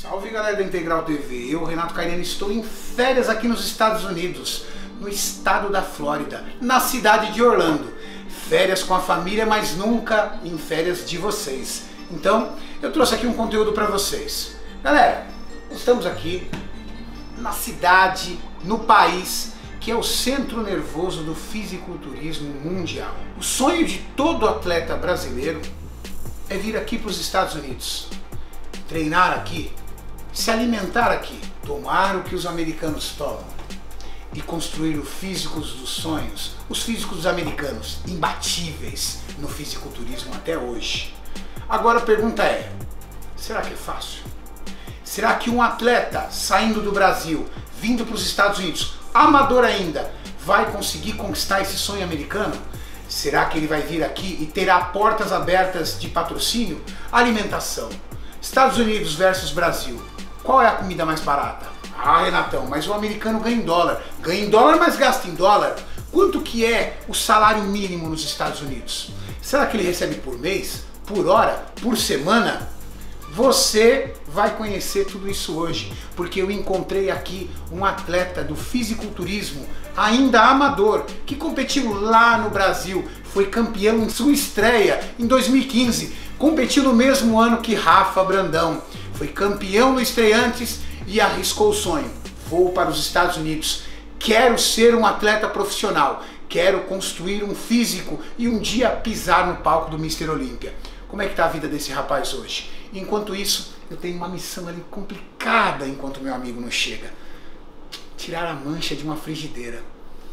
Salve galera da Integral TV, eu, Renato Cairani, estou em férias aqui nos Estados Unidos, no estado da Flórida, na cidade de Orlando. Férias com a família, mas nunca em férias de vocês. Então, eu trouxe aqui um conteúdo para vocês. Galera, estamos aqui na cidade, no país, que é o centro nervoso do fisiculturismo mundial. O sonho de todo atleta brasileiro é vir aqui para os Estados Unidos, treinar aqui, se alimentar aqui, tomar o que os americanos tomam e construir o físico dos sonhos, os físicos dos americanos, imbatíveis no fisiculturismo até hoje. Agora a pergunta é, será que é fácil? Será que um atleta saindo do Brasil, vindo para os Estados Unidos, amador ainda, vai conseguir conquistar esse sonho americano? Será que ele vai vir aqui e terá portas abertas de patrocínio? Alimentação. Estados Unidos versus Brasil. Qual é a comida mais barata? Ah, Renatão, mas o americano ganha em dólar. Ganha em dólar, mas gasta em dólar. Quanto que é o salário mínimo nos Estados Unidos? Será que ele recebe por mês? Por hora? Por semana? Você vai conhecer tudo isso hoje, porque eu encontrei aqui um atleta do fisiculturismo, ainda amador, que competiu lá no Brasil, foi campeão em sua estreia em 2015, competiu no mesmo ano que Rafa Brandão, foi campeão no Estreantes e arriscou o sonho. Vou para os Estados Unidos, quero ser um atleta profissional, quero construir um físico e um dia pisar no palco do Mr. Olímpia. Como é que está a vida desse rapaz hoje? Enquanto isso, eu tenho uma missão ali complicada enquanto meu amigo não chega. Tirar a mancha de uma frigideira.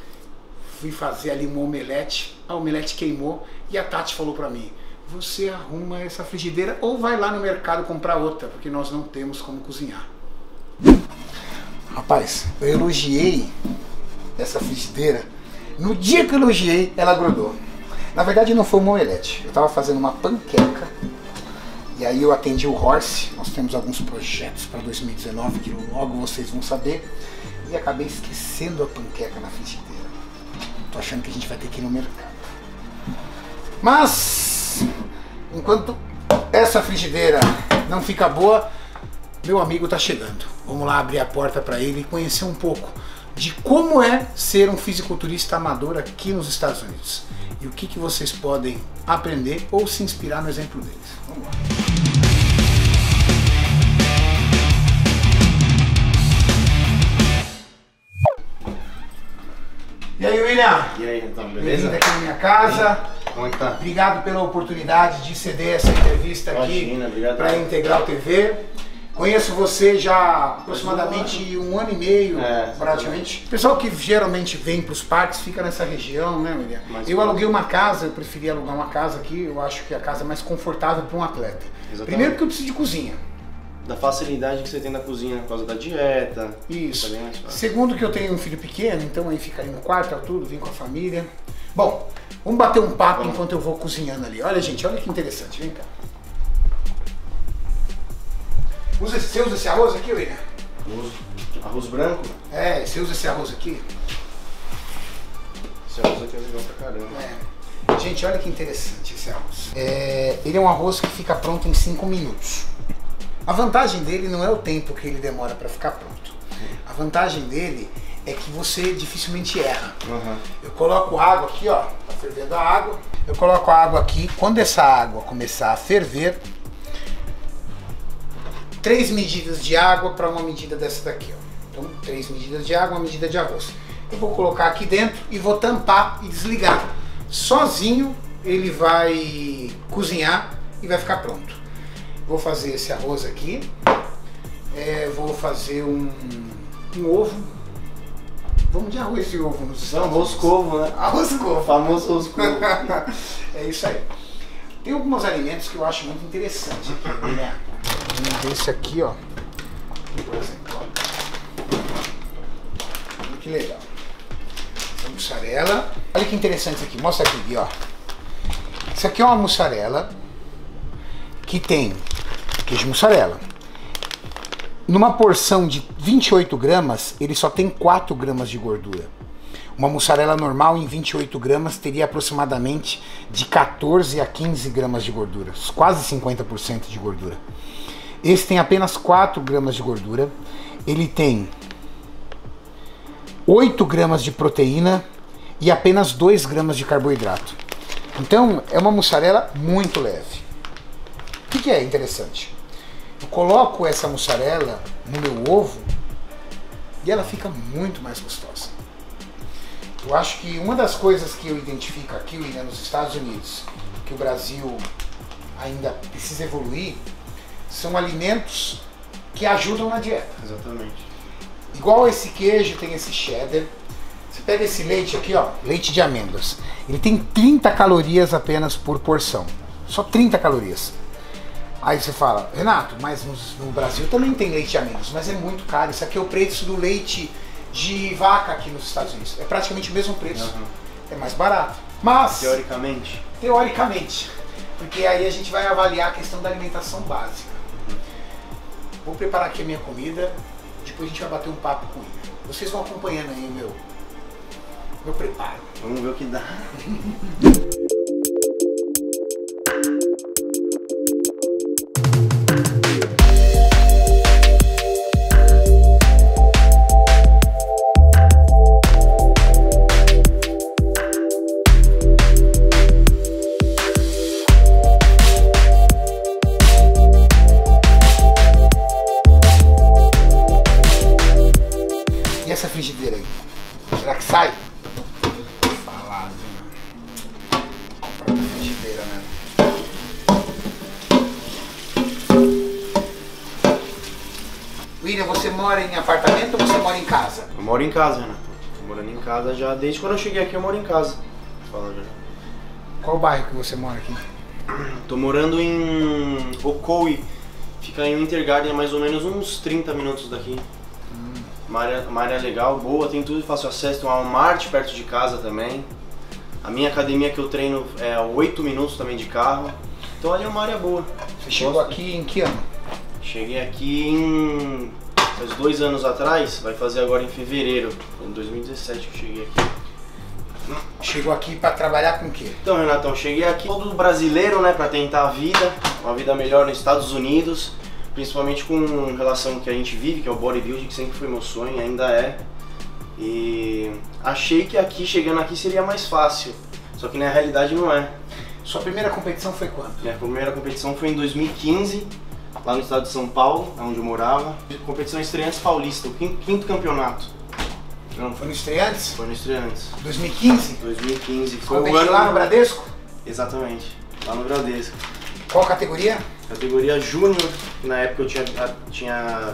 Fui fazer ali uma omelete, a omelete queimou e a Tati falou pra mim, você arruma essa frigideira ou vai lá no mercado comprar outra, porque nós não temos como cozinhar. Rapaz, eu elogiei essa frigideira. No dia que eu elogiei, ela grudou. Na verdade não foi uma omelete, eu estava fazendo uma panqueca e aí eu atendi o Horse, nós temos alguns projetos para 2019 que logo vocês vão saber e acabei esquecendo a panqueca na frigideira. Tô achando que a gente vai ter que ir no mercado. Mas, enquanto essa frigideira não fica boa, meu amigo tá chegando. Vamos lá abrir a porta para ele e conhecer um pouco de como é ser um fisiculturista amador aqui nos Estados Unidos. E o que vocês podem aprender ou se inspirar no exemplo deles. Vamos lá. E aí, William? E aí, então, beleza? Bem-vindo aqui na minha casa. Como é que tá? Obrigado pela oportunidade de ceder essa entrevista aqui para a Integral TV. Conheço você já há aproximadamente um ano e meio, praticamente. O pessoal que geralmente vem para os parques fica nessa região, né, William? Eu aluguei uma casa, eu preferi alugar uma casa aqui, eu acho que a casa é mais confortável para um atleta. Exatamente. Primeiro porque eu preciso de cozinha. Da facilidade que você tem na cozinha por causa da dieta. Isso. Tá bem mais fácil. Segundo que eu tenho um filho pequeno, então aí fica aí no quarto, tudo, vim com a família. Bom, vamos bater um papo enquanto eu vou cozinhando ali. Olha, gente, olha que interessante, vem cá. Você usa esse arroz aqui, William? Uso. Arroz branco? É, você usa esse arroz aqui? Esse arroz aqui é legal pra caramba. É. Gente, olha que interessante esse arroz. Ele é um arroz que fica pronto em 5 minutos. A vantagem dele não é o tempo que ele demora para ficar pronto. A vantagem dele é que você dificilmente erra. Eu coloco água aqui, ó, tá fervendo a água. Eu coloco a água aqui. Quando essa água começar a ferver, 3 medidas de água para uma medida dessa daqui, ó. Então, 3 medidas de água, uma medida de arroz. Eu vou colocar aqui dentro e vou tampar e desligar. Sozinho ele vai cozinhar e vai ficar pronto. Vou fazer esse arroz aqui. Vou fazer um ovo. Vamos de arroz e ovo nos Estados Unidos. Roscovo, né? Arroz couve. O famoso roscovo. É isso aí. Tem alguns alimentos que eu acho muito interessante aqui, né? Esse aqui, ó. Por exemplo, ó. Olha que legal. Essa mussarela. Olha que interessante isso aqui. Mostra aqui, ó. Isso aqui é uma mussarela que tem queijo mussarela. Numa porção de 28 gramas, ele só tem 4 gramas de gordura. Uma mussarela normal em 28 gramas teria aproximadamente de 14 a 15 gramas de gordura, quase 50% de gordura. Esse tem apenas 4 gramas de gordura. Ele tem 8 gramas de proteína e apenas 2 gramas de carboidrato. Então é uma mussarela muito leve. O que é interessante? Eu coloco essa mussarela no meu ovo e ela fica muito mais gostosa. Eu acho que uma das coisas que eu identifico aqui, William, nos Estados Unidos, que o Brasil ainda precisa evoluir, são alimentos que ajudam na dieta. Exatamente. Igual esse queijo, tem esse cheddar. Você pega esse leite aqui, ó, leite de amêndoas. Ele tem 30 calorias apenas por porção. Só 30 calorias. Aí você fala, Renato, mas no Brasil também tem leite de amêndoas, mas é muito caro. Isso aqui é o preço do leite de vaca aqui nos Estados Unidos. É praticamente o mesmo preço. Uhum. É mais barato. Mas, teoricamente, porque aí a gente vai avaliar a questão da alimentação básica. Vou preparar aqui a minha comida, depois a gente vai bater um papo com ele. Vocês vão acompanhando aí o meu preparo. vamos ver o que dá. E essa frigideira aí? Será que sai? Falado. Comprar uma frigideira, né? William, você mora em apartamento ou você mora em casa? Eu moro em casa, Renato. Tô morando em casa já, desde quando eu cheguei aqui eu moro em casa. Fala, já. Qual bairro que você mora aqui? Tô morando em Ocoee, fica em Winter, mais ou menos uns 30 minutos daqui. Uma área legal, boa, tem tudo de fácil acesso, tem uma Walmart perto de casa também. A minha academia que eu treino é a 8 minutos também de carro. Então ali é uma área boa. Você chegou aqui em que ano? Cheguei aqui faz 2 anos atrás, vai fazer agora em fevereiro. Foi em 2017 que eu cheguei aqui. Chegou aqui para trabalhar com o quê? Então, Renatão, cheguei aqui todo brasileiro, né, para tentar uma vida melhor nos Estados Unidos. Principalmente com relação que a gente vive, que é o bodybuilding, que sempre foi meu sonho, ainda é. E achei que aqui, chegando aqui, seria mais fácil. Só que na realidade não é. Sua primeira competição foi quando? Minha primeira competição foi em 2015, lá no estado de São Paulo, onde eu morava. Competição Estreantes Paulista, o quinto campeonato. Não, foi no Estreantes? Foi no Estreantes. 2015? 2015. Foi o ano lá no Bradesco? Exatamente, lá no Bradesco. Qual categoria? Categoria Júnior, na época eu tinha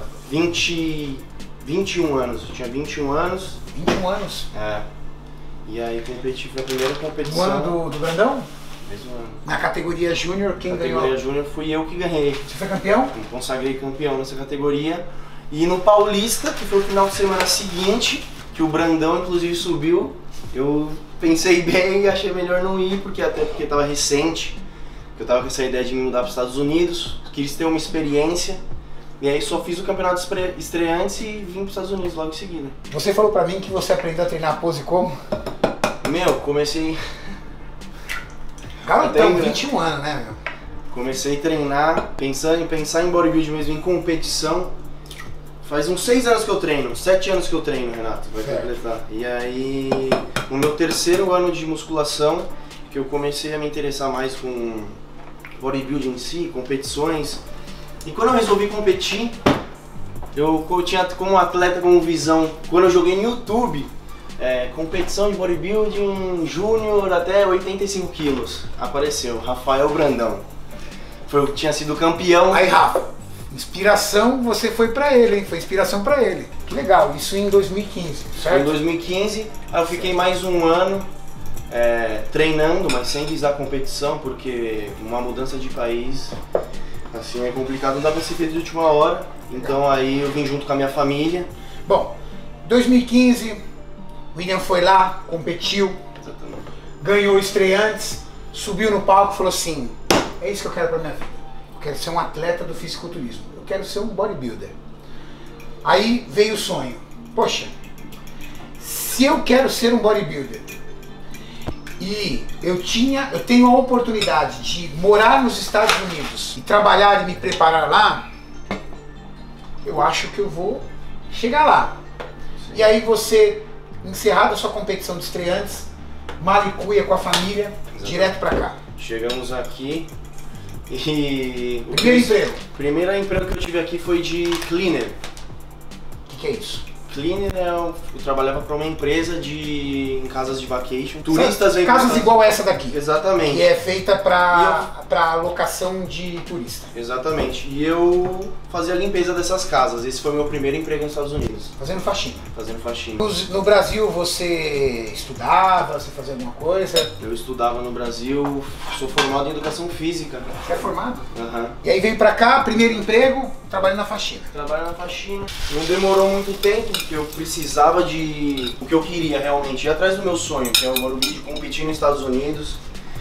21 anos. Eu tinha 21 anos. 21 anos? É. E aí competi, foi a primeira competição. No ano do Brandão? Mesmo ano. Na categoria Júnior, quem ganhou? Na categoria Júnior fui eu que ganhei. Você foi campeão? Me consagrei campeão nessa categoria. E no Paulista, que foi o final de semana seguinte, que o Brandão inclusive subiu, eu pensei bem e achei melhor não ir, porque estava recente. Eu tava com essa ideia de me mudar para os Estados Unidos, quis ter uma experiência, e aí só fiz o campeonato Estreantes e vim para os Estados Unidos logo em seguida. Você falou pra mim que você aprendeu a treinar a pose como? Meu, comecei... Garotão, 21 anos, né, meu? Comecei a treinar, pensar em bodybuilding mesmo, em competição. Faz uns 6 anos que eu treino, 7 anos que eu treino, Renato, vai completar. E aí, no meu 3º ano de musculação, que eu comecei a me interessar mais com bodybuilding em si, competições. E quando eu resolvi competir, eu tinha como atleta, como visão, quando eu joguei no YouTube, competição de bodybuilding júnior até 85 quilos, apareceu Rafael Brandão. Tinha sido campeão. Aí, Rafa, inspiração você foi pra ele, hein? Foi inspiração pra ele. Que legal, isso em 2015, certo? Foi em 2015, aí eu fiquei mais um ano treinando, mas sem visar competição, porque uma mudança de país assim é complicado, não dá pra ser feito de última hora. Então aí eu vim junto com a minha família. Bom, 2015, o William foi lá, competiu, Exatamente. Ganhou Estreantes, subiu no palco e falou assim: é isso que eu quero pra minha vida. Eu quero ser um atleta do fisiculturismo. Eu quero ser um bodybuilder. Aí veio o sonho. Poxa, se eu quero ser um bodybuilder e eu tenho a oportunidade de morar nos Estados Unidos e trabalhar e me preparar lá, eu acho que eu vou chegar lá. E aí você, encerrada a sua competição de estreantes, malicuia com a família, direto pra cá. Chegamos aqui e... Primeiro emprego. Primeiro emprego que eu tive aqui foi de cleaner. O que é isso? Cleaner, eu trabalhava para uma empresa em casas de vacation. Turistas vêm casas igual essa daqui. Exatamente. Que é feita para locação de turista. Exatamente. E eu fazia a limpeza dessas casas. Esse foi o meu primeiro emprego nos Estados Unidos. Fazendo faxina. Fazendo faxina. No Brasil você estudava, você fazia alguma coisa? Eu estudava no Brasil, sou formado em educação física. Você é formado? Aham. E aí veio pra cá, primeiro emprego, trabalhando na faxina. Trabalho na faxina. Não demorou muito tempo, porque eu precisava de... O que eu queria realmente, ir atrás do meu sonho, que é o Morumbi, de competir nos Estados Unidos.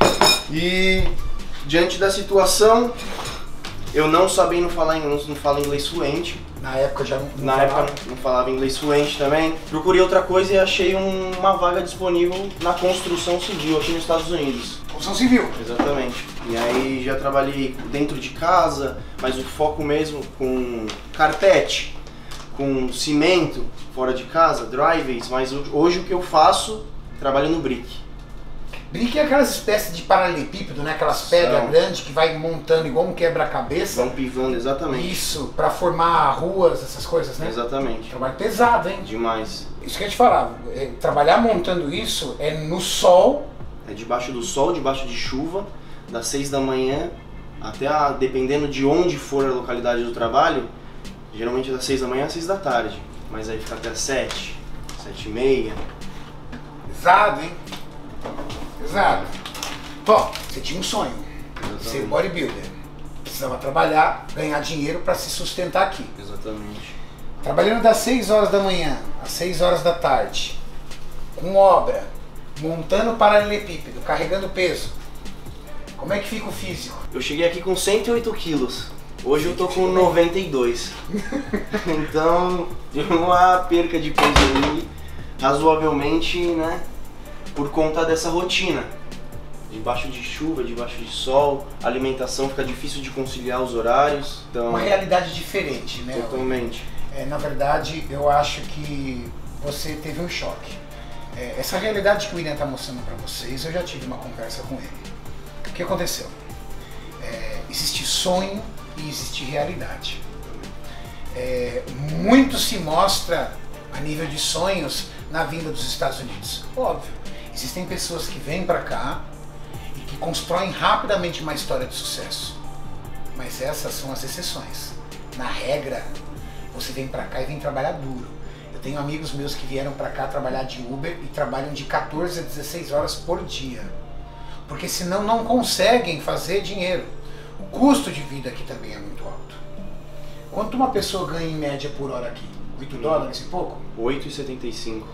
E diante da situação, eu não sabendo falar não falo inglês fluente. Na época já não Na época não falava inglês fluente também. Procurei outra coisa e achei uma vaga disponível na construção civil aqui nos Estados Unidos. Construção civil? Exatamente. E aí já trabalhei dentro de casa, mas o foco mesmo com carpete, com cimento fora de casa, driveways, mas hoje o que eu faço, trabalho no brick. Brick é aquelas espécies de paralelepípedo, né? Aquelas pedras grandes que vai montando igual um quebra-cabeça. Vão pivando, exatamente. Isso, pra formar ruas, essas coisas, né? Exatamente. Trabalho pesado, hein? Demais. Isso que eu ia te falar, trabalhar montando isso é no sol. É debaixo do sol, debaixo de chuva, das 6 da manhã até, dependendo de onde for a localidade do trabalho, geralmente das 6 da manhã às 6 da tarde. Mas aí fica até as 7, 7h30. Pesado, hein? Pesado. Bom, você tinha um sonho, ser bodybuilder. Precisava trabalhar, ganhar dinheiro para se sustentar aqui. Exatamente. Trabalhando das 6 horas da manhã às 6 horas da tarde, com obra, montando paralelepípedo, carregando peso. Como é que fica o físico? Eu cheguei aqui com 108 quilos. Hoje eu tô com 92. Então, tive uma perca de peso aí, razoavelmente, né? Por conta dessa rotina. Debaixo de chuva, debaixo de sol, a alimentação fica difícil de conciliar os horários. Então, uma realidade diferente, né? Totalmente. Na verdade, eu acho que você teve um choque. Essa realidade que o William está mostrando para vocês, eu já tive uma conversa com ele. O que aconteceu? Existe sonho e existe realidade. Muito se mostra a nível de sonhos na vinda dos Estados Unidos. Óbvio, existem pessoas que vêm para cá e que constroem rapidamente uma história de sucesso. Mas essas são as exceções. Na regra, você vem para cá e vem trabalhar duro. Eu tenho amigos meus que vieram para cá trabalhar de Uber e trabalham de 14 a 16 horas por dia. Porque senão não conseguem fazer dinheiro. O custo de vida aqui também é muito alto. Quanto uma pessoa ganha em média por hora aqui? 8 dólares e pouco? 8,75.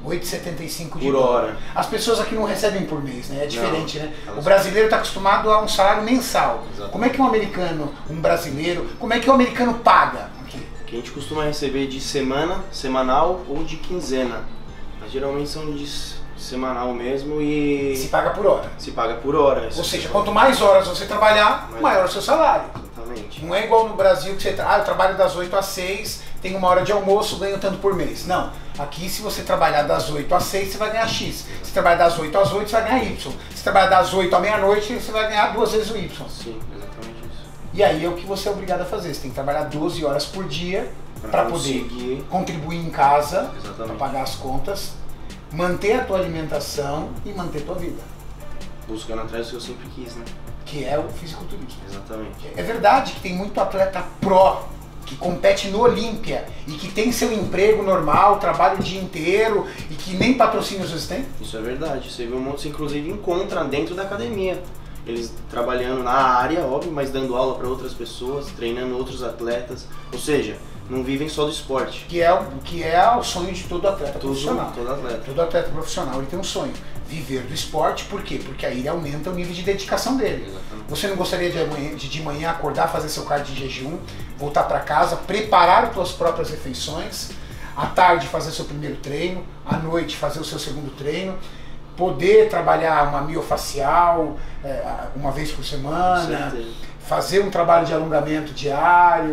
8,75 de por hora. As pessoas aqui não recebem por mês, né? É diferente, não, né? O brasileiro está acostumado a um salário mensal. Exatamente. Como é que um americano, um brasileiro, como é que o americano paga aqui? Que a gente costuma receber de semana, semanal ou de quinzena. Mas geralmente são de semanal mesmo e... Se paga por hora. Se paga por hora. Ou seja, quanto mais horas você trabalhar, maior o seu salário. Exatamente. Não é igual no Brasil que você... eu trabalho das 8 às 6, tenho uma hora de almoço, ganho tanto por mês. Não. Aqui, se você trabalhar das 8 às 6, você vai ganhar X. Se trabalhar das 8 às 8, você vai ganhar Y. Se trabalhar das 8 à meia-noite, você vai ganhar 2 vezes o Y. Sim, exatamente isso. E aí é o que você é obrigado a fazer. Você tem que trabalhar 12 horas por dia para poder contribuir em casa, para pagar as contas, manter a tua alimentação e manter a tua vida. Buscando atrás do que eu sempre quis, né? Que é o fisiculturismo. Exatamente. É verdade que tem muito atleta pró que compete no Olímpia e que tem seu emprego normal, trabalha o dia inteiro e que nem patrocínios eles têm? Isso é verdade. Você vê um monte, você inclusive encontra dentro da academia. Eles trabalhando na área, óbvio, mas dando aula para outras pessoas, treinando outros atletas. Ou seja, não vivem só do esporte. Que é o sonho de todo atleta profissional. Todo atleta. Todo atleta profissional ele tem um sonho. Viver do esporte, por quê? Porque aí ele aumenta o nível de dedicação dele. Exatamente. Você não gostaria de manhã acordar, fazer seu cardio de jejum, voltar para casa, preparar as suas próprias refeições, à tarde fazer seu primeiro treino, à noite fazer o seu segundo treino, poder trabalhar uma miofacial uma vez por semana, fazer um trabalho de alongamento diário,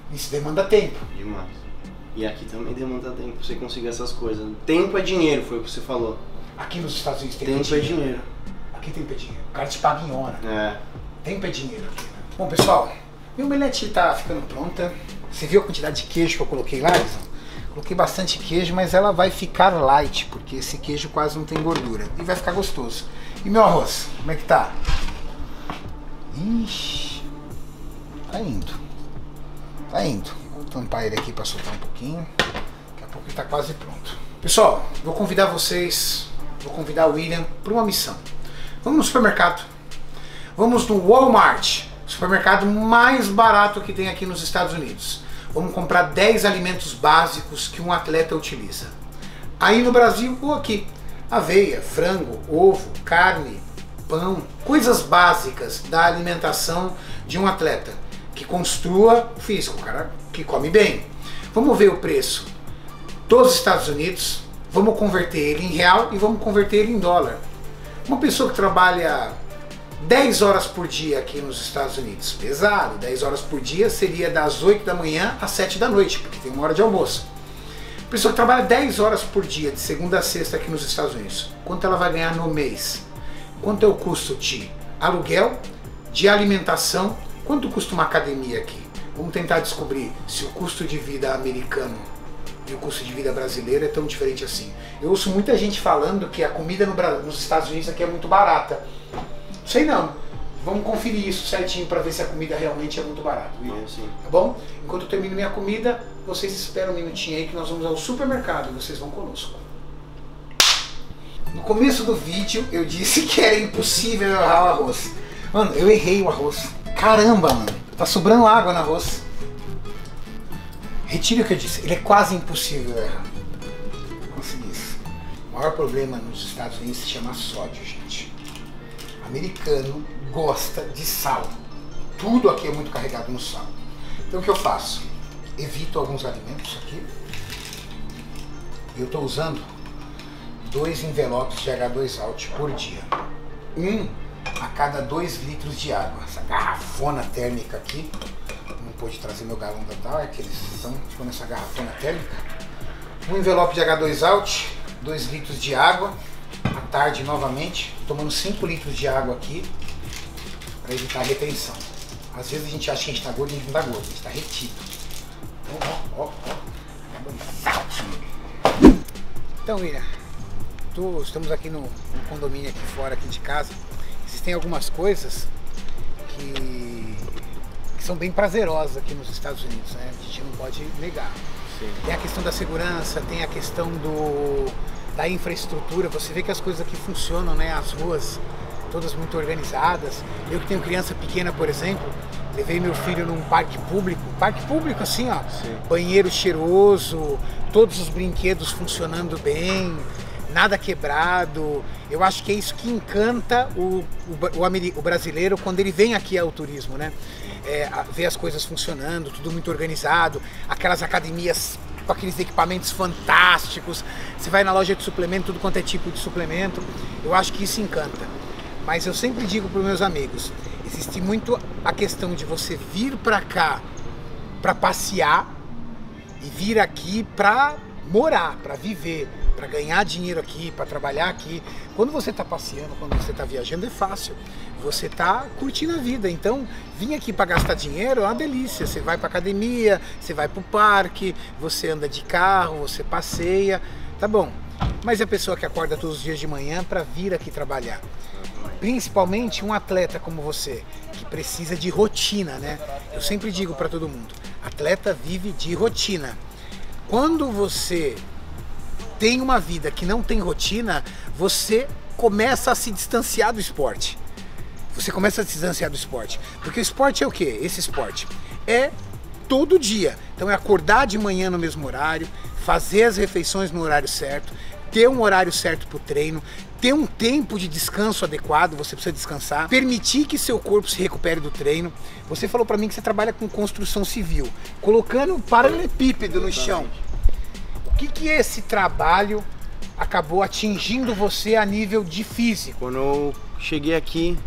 Isso demanda tempo. Demais. E aqui também demanda tempo pra você conseguir essas coisas. Tempo é dinheiro, foi o que você falou. Aqui nos Estados Unidos Tempo é dinheiro. Aqui tempo é dinheiro. O cara te paga em hora. É. Tempo é dinheiro aqui, né? Bom, pessoal, minha omelete tá ficando pronta. Você viu a quantidade de queijo que eu coloquei lá, Elisão? Coloquei bastante queijo, mas ela vai ficar light, porque esse queijo quase não tem gordura. E vai ficar gostoso. E meu arroz, como é que tá? Ixi, tá indo. Tá indo. Vou tampar ele aqui para soltar um pouquinho. Daqui a pouco ele tá quase pronto. Pessoal, vou convidar vocês, vou convidar o William para uma missão. Vamos no supermercado. Vamos no Walmart, supermercado mais barato que tem aqui nos Estados Unidos. Vamos comprar 10 alimentos básicos que um atleta utiliza. Aí no Brasil ou aqui. Aveia, frango, ovo, carne, pão. Coisas básicas da alimentação de um atleta. Que construa o físico, o cara que come bem. Vamos ver o preço dos Estados Unidos. Vamos converter ele em real e vamos converter ele em dólar. Uma pessoa que trabalha 10 horas por dia aqui nos Estados Unidos, pesado, 10 horas por dia seria das 8 da manhã às 7 da noite, porque tem uma hora de almoço. Pessoa que trabalha 10 horas por dia, de segunda a sexta aqui nos Estados Unidos, quanto ela vai ganhar no mês? Quanto é o custo de aluguel, de alimentação, quanto custa uma academia aqui? Vamos tentar descobrir se o custo de vida americano e o custo de vida brasileiro é tão diferente assim. Eu ouço muita gente falando que a comida nos Estados Unidos aqui é muito barata. Sei não. Vamos conferir isso certinho para ver se a comida realmente é muito barata. Tá bom? Enquanto eu termino minha comida, vocês esperam um minutinho aí que nós vamos ao supermercado e vocês vão conosco. No começo do vídeo eu disse que era impossível eu errar o arroz. Mano, eu errei o arroz. Caramba, mano. Tá sobrando água no arroz. Retire o que eu disse. Ele é quase impossível errar. Consegui isso. O maior problema nos Estados Unidos se chama sódio, gente. Americano gosta de sal. Tudo aqui é muito carregado no sal. Então o que eu faço? Evito alguns alimentos aqui. Eu estou usando 2 envelopes de H2Alt por dia. Um a cada 2 litros de água. Essa garrafona térmica aqui. Não pude trazer meu galão da Dark, eles estão ficando nessa garrafona térmica. Um envelope de H2Alt, 2 litros de água. À tarde novamente, tomando 5 litros de água aqui para evitar a retenção. Às vezes a gente acha que a gente está gordo e a gente não está gordo, a gente está retido. Então, Então, William, estamos aqui no condomínio aqui fora, aqui de casa. Existem algumas coisas que são bem prazerosas aqui nos Estados Unidos, né? A gente não pode negar. Sim. Tem a questão da segurança, tem a questão da infraestrutura. Você vê que as coisas aqui funcionam, né? As ruas todas muito organizadas. Eu que tenho criança pequena, por exemplo, levei meu filho num parque público assim, ó. Sim. Banheiro cheiroso, todos os brinquedos funcionando bem, nada quebrado. Eu acho que é isso que encanta o brasileiro quando ele vem aqui ao turismo, né? Ver as coisas funcionando, tudo muito organizado, aquelas academias com aqueles equipamentos fantásticos. Você vai na loja de suplemento, tudo quanto é tipo de suplemento. Eu acho que isso encanta. Mas eu sempre digo para os meus amigos, existe muito a questão de você vir para cá para passear e vir aqui para morar, para viver, para ganhar dinheiro aqui, para trabalhar aqui. Quando você está passeando, quando você está viajando, é fácil. Você está curtindo a vida. Então, vir aqui para gastar dinheiro é uma delícia. Você vai para academia, você vai para o parque, você anda de carro, você passeia. Tá bom. Mas é a pessoa que acorda todos os dias de manhã para vir aqui trabalhar. Principalmente um atleta como você, que precisa de rotina, né? Eu sempre digo para todo mundo, atleta vive de rotina. Quando você tem uma vida que não tem rotina, você começa a se distanciar do esporte. Você começa a se distanciar do esporte. Porque o esporte é o quê? Esse esporte é todo dia. Então é acordar de manhã no mesmo horário, fazer as refeições no horário certo, ter um horário certo para o treino, ter um tempo de descanso adequado, você precisa descansar, permitir que seu corpo se recupere do treino. Você falou para mim que você trabalha com construção civil, colocando um paralelepípedo no chão. O que esse trabalho acabou atingindo você a nível de físico? Quando eu cheguei aqui,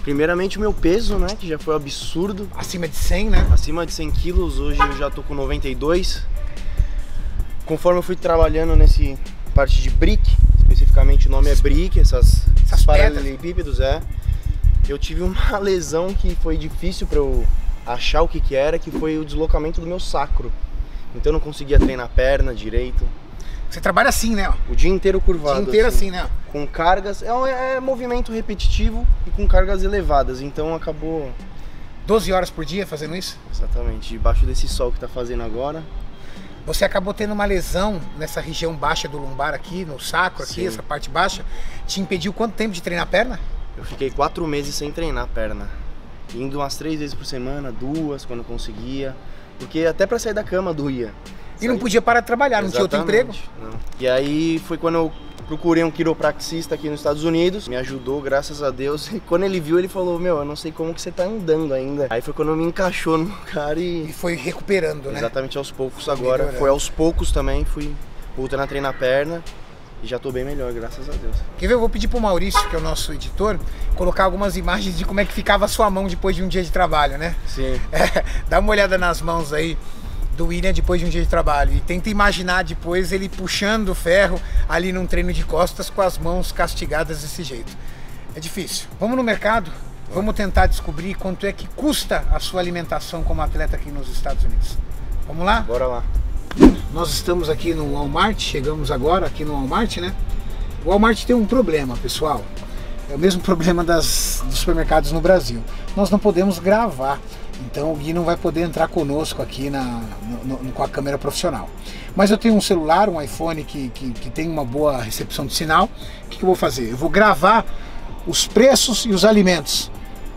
Primeiramente o meu peso, né, que já foi absurdo. Acima de 100, né? Acima de 100 quilos, hoje eu já tô com 92. Conforme eu fui trabalhando nesse parte de brick, especificamente o nome é brick, essas paralelepípedos, eu tive uma lesão que foi difícil para eu achar o que era, que foi o deslocamento do meu sacro. Então eu não conseguia treinar a perna direito. Você trabalha assim, né? O dia inteiro curvado. O dia inteiro assim, né? Com cargas, é movimento repetitivo e com cargas elevadas, então acabou... 12 horas por dia fazendo isso? Exatamente, debaixo desse sol que tá fazendo agora. Você acabou tendo uma lesão nessa região baixa do lombar aqui, no sacro aqui, essa parte baixa. Te impediu quanto tempo de treinar a perna? Eu fiquei 4 meses sem treinar a perna. Indo umas 3 vezes por semana, 2 quando eu conseguia. Porque até pra sair da cama doía. E não podia parar de trabalhar, não tinha outro emprego? Não. E aí foi quando eu procurei um quiropraxista aqui nos Estados Unidos. Me ajudou, graças a Deus. E quando ele viu, ele falou, meu, eu não sei como que você tá andando ainda. Aí foi quando me encaixou no cara e foi recuperando, né? Exatamente, aos poucos agora. Foi aos poucos também, fui voltando a treinar a perna. E já tô bem melhor, graças a Deus. Quer ver? Eu vou pedir pro Maurício, que é o nosso editor, colocar algumas imagens de como é que ficava a sua mão depois de um dia de trabalho, né? Sim. Dá uma olhada nas mãos aí do William depois de um dia de trabalho e tenta imaginar depois ele puxando o ferro ali num treino de costas com as mãos castigadas desse jeito. É difícil. Vamos no mercado, vamos tentar descobrir quanto é que custa a sua alimentação como atleta aqui nos Estados Unidos. Vamos lá? Bora lá. Nós estamos aqui no Walmart, chegamos agora aqui no Walmart, né? O Walmart tem um problema, pessoal. É o mesmo problema dos supermercados no Brasil. Nós não podemos gravar. Então o Gui não vai poder entrar conosco aqui com a câmera profissional. Mas eu tenho um celular, um iPhone que tem uma boa recepção de sinal. O que eu vou fazer? Eu vou gravar os preços e os alimentos.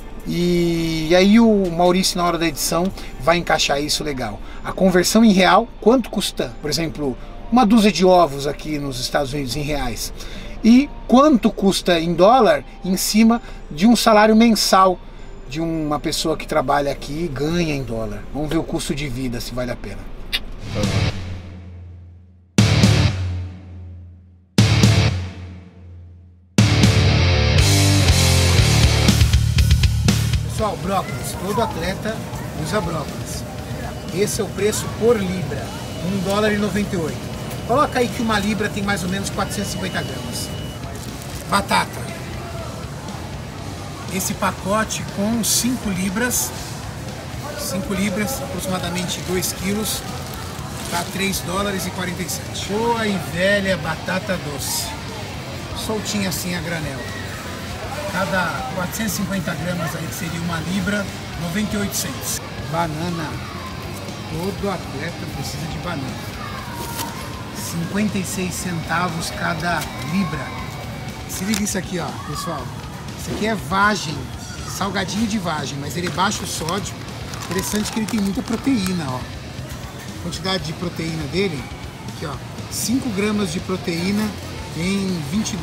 E aí o Maurício, na hora da edição, vai encaixar isso legal. A conversão em real, quanto custa, por exemplo, uma dúzia de ovos aqui nos Estados Unidos em reais? E quanto custa em dólar em cima de um salário mensal de uma pessoa que trabalha aqui e ganha em dólar. Vamos ver o custo de vida, se vale a pena. Pessoal, brócolis. Todo atleta usa brócolis. Esse é o preço por libra, $1,98. Coloca aí que uma libra tem mais ou menos 450 gramas. Batata. Esse pacote com 5 libras, aproximadamente 2 quilos, tá $3,47. Boa e velha batata doce, soltinha assim a granel. Cada 450 gramas aí, que seria uma libra, 98 cents. Banana, todo atleta precisa de banana. 56 centavos cada libra. Se liga isso aqui, ó, pessoal. Esse aqui é vagem, salgadinho de vagem, mas ele é baixo sódio. Interessante que ele tem muita proteína, ó. A quantidade de proteína dele, aqui ó, 5 gramas de proteína em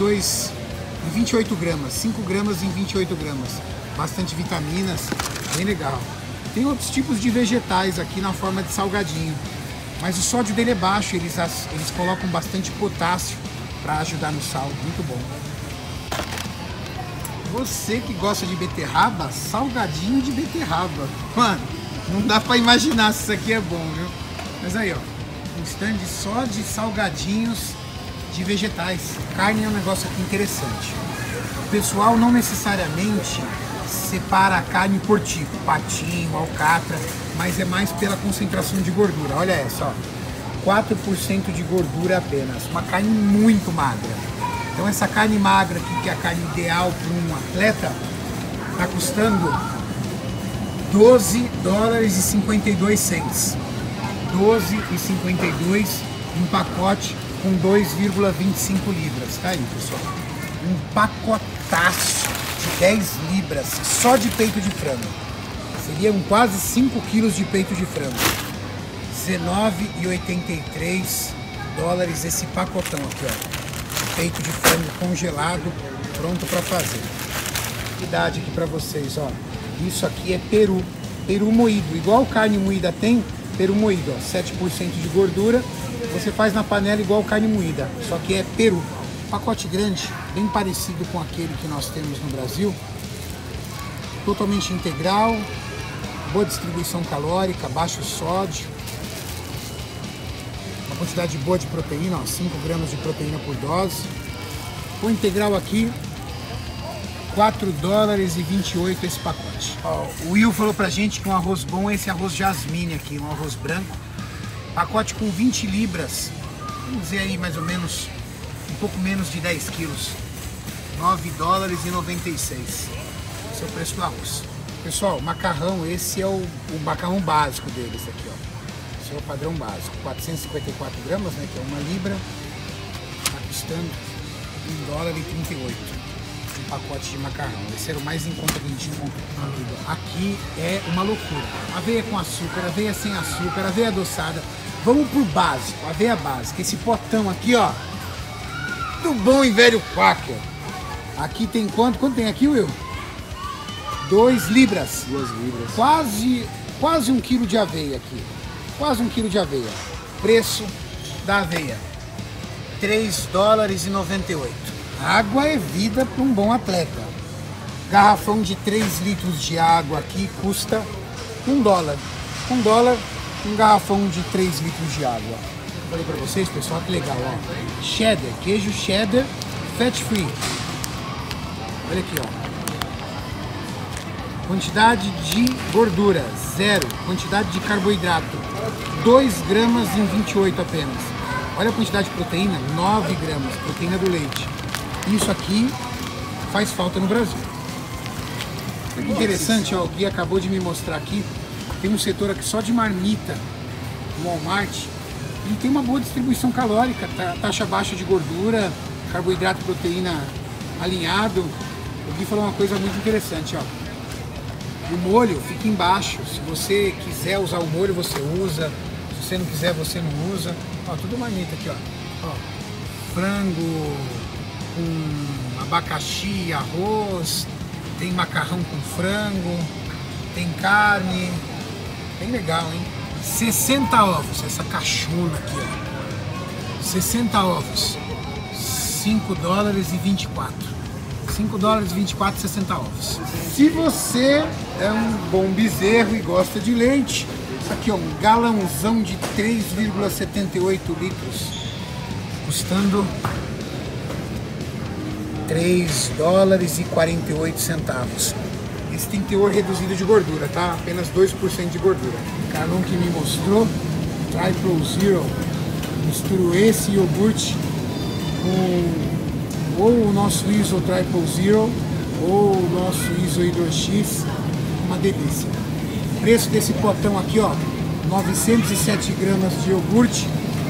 28 gramas, 5 gramas em 28 gramas. Bastante vitaminas, bem legal. Tem outros tipos de vegetais aqui na forma de salgadinho, mas o sódio dele é baixo, eles colocam bastante potássio para ajudar no sal, muito bom. Você que gosta de beterraba, salgadinho de beterraba. Mano, não dá pra imaginar se isso aqui é bom, viu? Mas aí, ó, um stand só de salgadinhos de vegetais. Carne é um negócio aqui interessante. O pessoal não necessariamente separa a carne por tipo, patinho, alcatra, mas é mais pela concentração de gordura. Olha essa, ó, 4% de gordura apenas, uma carne muito magra. Então essa carne magra aqui, que é a carne ideal para um atleta, está custando $12,52. $12,52 um pacote com 2,25 libras. Tá aí, pessoal. Um pacotaço de 10 libras só de peito de frango. Seriam quase 5 quilos de peito de frango. $19,83 esse pacotão aqui, ó. Peito de frango congelado, pronto para fazer. Idade aqui para vocês, ó. Isso aqui é peru, peru moído, igual carne moída tem, peru moído, ó, 7% de gordura. Você faz na panela igual carne moída, só que é peru. Pacote grande, bem parecido com aquele que nós temos no Brasil. totalmente integral, boa distribuição calórica, baixo sódio, uma quantidade boa de proteína, ó, 5 gramas de proteína por dose. O integral aqui, $4,28 esse pacote. Ó, o Will falou pra gente que um arroz bom é esse arroz jasmine aqui, um arroz branco. Pacote com 20 libras, vamos dizer aí mais ou menos, um pouco menos de 10 quilos. $9,96. Esse é o preço do arroz. Pessoal, macarrão, esse é o macarrão básico deles aqui, ó. Esse é o padrão básico. 454 gramas, né, que é 1 libra. Tá custando $1,38. Um pacote de macarrão. Esse era o mais em conta que a gente encontrou. Aqui é uma loucura. Aveia com açúcar, aveia sem açúcar, aveia adoçada. Vamos pro básico, aveia básica. Esse potão aqui, ó, do bom e velho Quaker. Aqui tem quanto? Quanto tem aqui, Will? 2 libras. 2 libras. Quase 1 quilo de aveia aqui. Quase 1 quilo de aveia. Preço da aveia, $3,98. Água é vida para um bom atleta. Garrafão de 3 litros de água aqui custa $1. $1, um garrafão de 3 litros de água. Falei para vocês, pessoal, que legal, ó. Cheddar, queijo cheddar, fat free. Olha aqui, ó. Quantidade de gordura, 0. Quantidade de carboidrato, 2 gramas em 28 apenas. Olha a quantidade de proteína, 9 gramas, proteína do leite. Isso aqui faz falta no Brasil. Que interessante, ó, o Gui acabou de me mostrar aqui. Tem um setor aqui só de marmita no Walmart. E tem uma boa distribuição calórica, taxa baixa de gordura, carboidrato e proteína alinhado. O Gui falou uma coisa muito interessante, ó. O molho fica embaixo. Se você quiser usar o molho, você usa. Se você não quiser, você não usa. Ó, tudo marmita aqui, ó. Frango com abacaxi, arroz, tem macarrão com frango, tem carne. Bem legal, hein? 60 ovos, essa caixona aqui, ó. 60 ovos. $5,24. $5,24, 60 ovos. Se você é um bom bezerro e gosta de leite, isso aqui, ó, um galãozão de 3,78 litros, custando $3,48. Esse tem teor reduzido de gordura, tá? Apenas 2% de gordura. O Carlão que me mostrou, Triple Zero, misturo esse iogurte com ou o nosso ISO Triple Zero ou o nosso ISO I2X, uma delícia. O preço desse potão aqui, ó, 907 gramas de iogurte,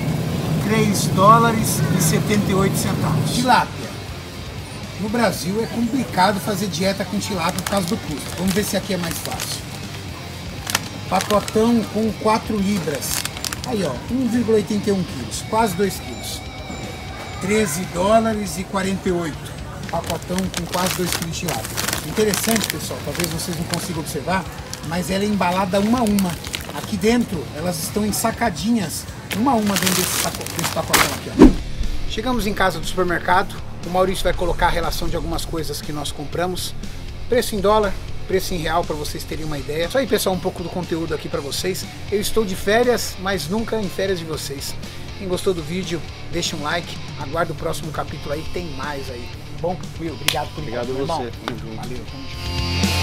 $3,78. Tilápia. No Brasil é complicado fazer dieta com tilápia por causa do custo. Vamos ver se aqui é mais fácil. Pacotão com 4 libras. Aí, ó, 1,81 quilos, quase 2 quilos. $13,48. Pacotão com quase 2 quilos de tilápia. Interessante, pessoal, talvez vocês não consigam observar, mas ela é embalada uma a uma. Aqui dentro, elas estão ensacadinhas, uma a uma dentro desse pacotão aqui, ó. Chegamos em casa do supermercado. O Maurício vai colocar a relação de algumas coisas que nós compramos. Preço em dólar, preço em real, para vocês terem uma ideia. Só aí, pessoal, um pouco do conteúdo aqui para vocês. Eu estou de férias, mas nunca em férias de vocês. Quem gostou do vídeo, deixa um like. Aguarda o próximo capítulo aí, tem mais aí. Bom, Will, obrigado por Obrigado a você. Valeu, tamo junto.